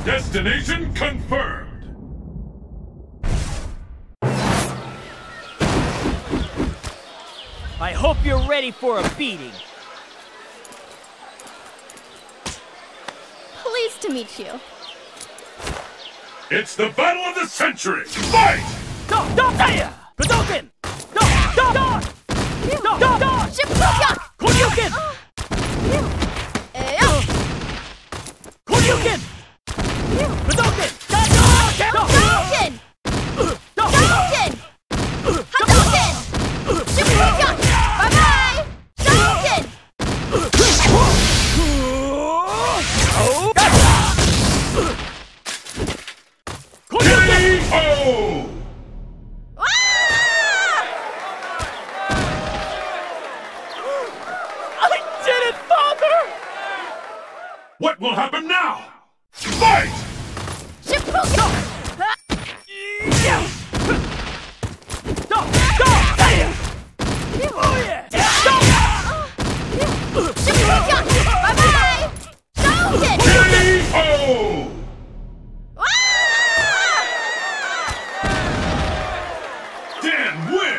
Destination confirmed. I hope you're ready for a beating. Pleased to meet you. It's the battle of the century. Fight! Don't die! Hadouken! Don't! Shippuden! Koryuken! Koryuken! Hadouken! Hadouken! Hadouken! Hadouken! Shippuden! Bye-bye! Hadouken! K.O. I did it, Father! What will happen now? Fight! Shippuden! Shippuden! Bye-bye! Hadouken! K.O. Dan wins!